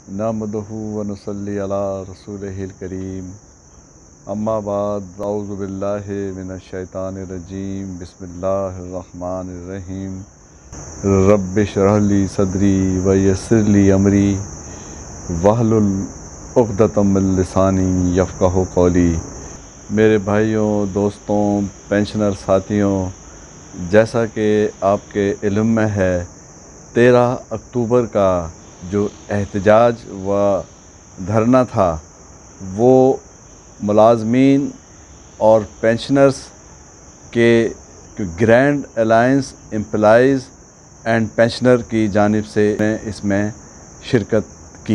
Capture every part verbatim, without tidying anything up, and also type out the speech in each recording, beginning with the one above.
नहमदुहु व नुसल्ली अला रसूलिहिल करीम। अम्मा बाद, औज़ु बिल्लाहि मिनश शैतानिर रजीम। बिस्मिल्लाहिर रहमानिर रहीम। रब्बि इश्रह ली सदरी व यस्सिर ली अमरी वहलुल उक़दतम मिन लिसानी यफ़क़हू क़ौली। मेरे भाइयों, दोस्तों, पेंशनर साथियों, जैसा कि आपके इल्म में है, तेरह अक्टूबर का जो एहतजाज व धरना था वो मुलाज़मीन और पेंशनर्स के Grand Alliance Employees and Pensioner की जानिब से इसमें शिरकत की।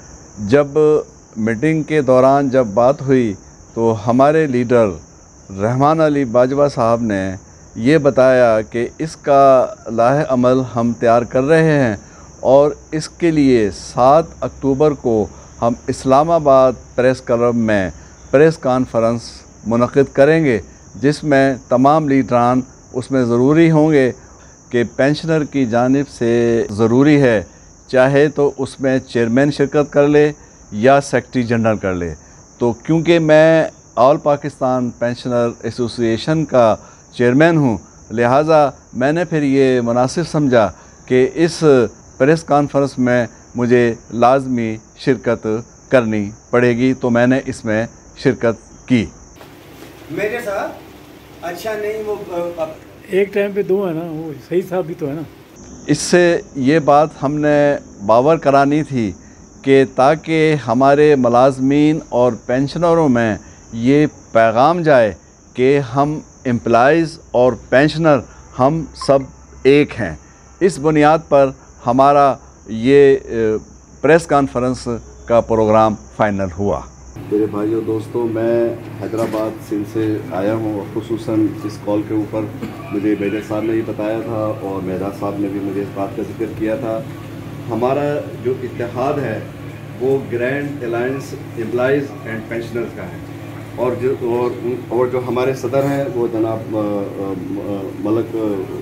जब मीटिंग के दौरान जब बात हुई तो हमारे लीडर रहमान अली बाजवा साहब ने ये बताया कि इसका लाहे अमल हम तैयार कर रहे हैं और इसके लिए सात अक्टूबर को हम इस्लामाबाद प्रेस क्लब में प्रेस कॉन्फ्रेंस मुनक़िद करेंगे, जिसमें तमाम लीडरान उसमें ज़रूरी होंगे कि पेंशनर की जानिब से ज़रूरी है, चाहे तो उसमें चेयरमैन शिरकत कर ले या सेक्रेटरी जनरल कर ले। तो क्योंकि मैं ऑल पाकिस्तान पेंशनर एसोसिएशन का चेयरमैन हूँ, लिहाजा मैंने फिर ये मुनासिब समझा कि इस प्रेस कॉन्फ्रेंस में मुझे लाजमी शिरकत करनी पड़ेगी, तो मैंने इसमें शिरकत की। मेरे साथ अच्छा नहीं, वो अब एक टाइम पे दो है ना, वो सही साहब भी तो है ना। इससे ये बात हमने बावर करानी थी कि ताकि हमारे मुलाज़मीन और पेंशनरों में ये पैगाम जाए कि हम एम्प्लॉइज़ और पेंशनर हम सब एक हैं। इस बुनियाद पर हमारा ये प्रेस कॉन्फ्रेंस का प्रोग्राम फ़ाइनल हुआ। मेरे भाइयों, दोस्तों, मैं हैदराबाद सिंध से आया हूँ और ख़ुसूसन इस कॉल के ऊपर मुझे मेजर साहब ने भी बताया था और मेहराज साहब ने भी मुझे इस बात का जिक्र किया था। हमारा जो इत्तेहाद है वो Grand Alliance Employees and Pensioners का है और जो और, और जो हमारे सदर हैं वो जनाब मलक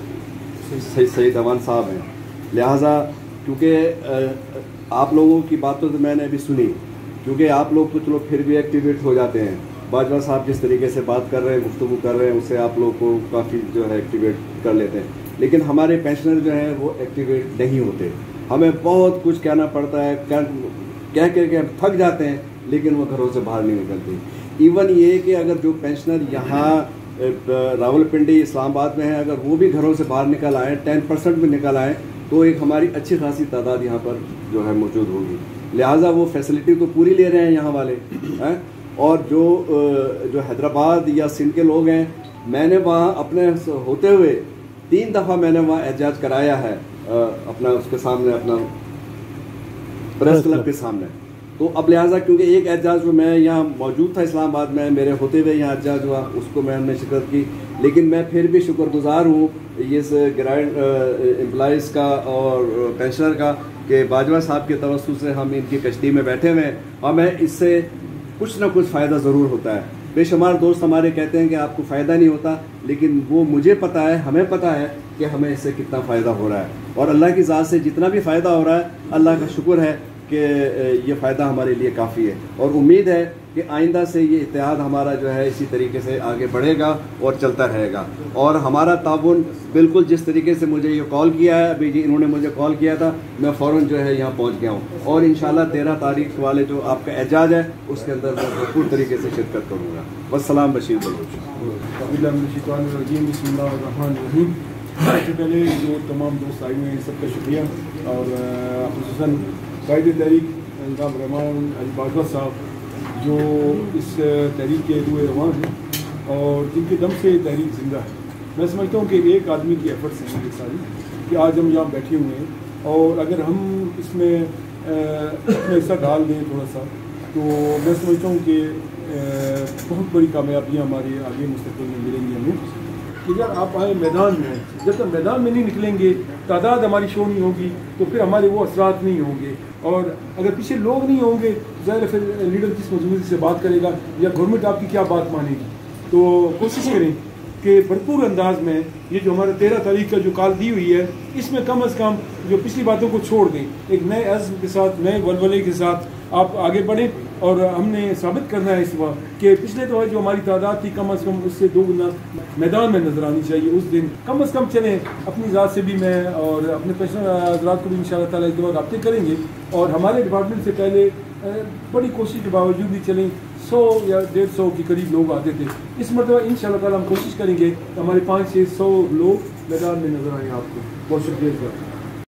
सईद अमान साहब हैं। लिहाजा क्योंकि आप लोगों की बातों तो मैंने अभी सुनी, क्योंकि आप लोग तो चलो फिर भी एक्टिवेट हो जाते हैं। बाजवा साहब जिस तरीके से बात कर रहे हैं, गुफ्तगू कर रहे हैं, उससे आप लोग को काफ़ी जो है एक्टिवेट कर लेते हैं, लेकिन हमारे पेंशनर जो हैं वो एक्टिवेट नहीं होते। हमें बहुत कुछ कहना पड़ता है, कह कह कर के हम थक जाते हैं, लेकिन वो घरों से बाहर नहीं निकलते। इवन ये कि अगर जो पेंशनर यहाँ रावलपिंडी इस्लामाबाद में हैं, अगर वो भी घरों से बाहर निकल आएँ, टेन परसेंट भी निकल आएँ, तो एक हमारी अच्छी खासी तादाद यहाँ पर जो है मौजूद होगी। लिहाजा वो फैसिलिटी तो पूरी ले रहे हैं यहाँ वाले हैं। और जो जो हैदराबाद या सिंध के लोग हैं, मैंने वहाँ अपने होते हुए तीन दफ़ा मैंने वहाँ एहतजाज कराया है अपना उसके सामने, अपना प्रेस क्लब के सामने। तो अब लिहाजा क्योंकि एक एहतजाज जो मैं यहाँ मौजूद था इस्लामाबाद में, मेरे होते हुए यहाँ एहतजाज हुआ, उसको मैंने शिरकत की, लेकिन मैं फिर भी शुक्रगुजार हूँ इस ग्रैंड एम्प्लॉइज़ का और पेंशनर का कि बाजवा साहब के तवस्सुत से हम इनकी कश्ती में बैठे हुए हैं। हमें इससे कुछ ना कुछ फ़ायदा ज़रूर होता है। बेशुमार दोस्त हमारे कहते हैं कि आपको फ़ायदा नहीं होता, लेकिन वो मुझे पता है, हमें पता है कि हमें इससे कितना फ़ायदा हो रहा है। और अल्लाह की ज़ात से जितना भी फ़ायदा हो रहा है, अल्लाह का शुक्र है कि ये फ़ायदा हमारे लिए काफ़ी है। और उम्मीद है कि आइंदा से ये इत्तेहाद हमारा जो है इसी तरीके से आगे बढ़ेगा और चलता रहेगा। और हमारा ताउन बिल्कुल जिस तरीके से मुझे ये कॉल किया है, अभी जी इन्होंने मुझे कॉल किया था, मैं फ़ौरन जो है यहाँ पहुँच गया हूँ और इंशाल्लाह तेरह तारीख वाले जो आपका एहतजाज है उसके अंदर मैं भरपूर तरीके से शिरकत करूँगा। वस्सलाम बशीर बलूच। सबसे पहले जो तमाम दोस्त आए हुए हैं सबका शुक्रिया, और ख़ुसूसन कायद तहरीक निज़ाम रहमान अली बाजवा साहब जो इस तहरीक के रुए रवान हैं और जिनके दम से तहरीक जिंदा है। मैं समझता हूँ कि एक आदमी की एफर्ट्स हैं ये सारी कि आज हम यहाँ बैठे हुए हैं, और अगर हम इसमें अपना हिस्सा डाल दें थोड़ा सा, तो मैं समझता हूँ कि बहुत बड़ी कामयाबियाँ हमारे आगे मुस्तक़बिल में मिलेंगी हमें। कि जब आप आए मैदान में, जब तक मैदान में नहीं निकलेंगे, तादाद हमारी शो नहीं होगी, तो फिर हमारे वो असरात नहीं होंगे। और अगर पीछे लोग नहीं होंगे, ज़ाहिर फिर लीडर किस मजबूती से बात करेगा या गवर्नमेंट आपकी क्या बात मानेगी। तो कोशिश करें کہ بھرپور انداز میں یہ جو ہمارا تیرہ تاریخ کا جو کال دی ہوئی ہے اس میں کم از کم جو پچھلی باتوں کو چھوڑ دیں، ایک نئے عزم کے ساتھ، نئے ولولے کے ساتھ آپ آگے بڑھیں، اور ہم نے ثابت کرنا ہے اس وقت کہ پچھلے دفعہ جو ہماری تعداد تھی کم از کم اس سے دو گنا میدان میں نظر آنی چاہیے اس دن. کم از کم چلیں، اپنی ذات سے بھی میں اور اپنے پیشن حضرات کو بھی انشاءاللہ تعالیٰ اس دفعہ رابطے کریں گے، اور ہمارے ڈپارٹمنٹ سے پہلے بڑی کوشش کے باوجود بھی چلیں سو یا ڈیڑھ سو کے قریب لوگ آتے تھے. اس مرتبہ ان شاء اللہ تعالیٰ ہم کوشش کریں گے ہمارے پانچ چھ سو لوگ میدان میں نظر آئیں آپ کو. بہت شکریہ.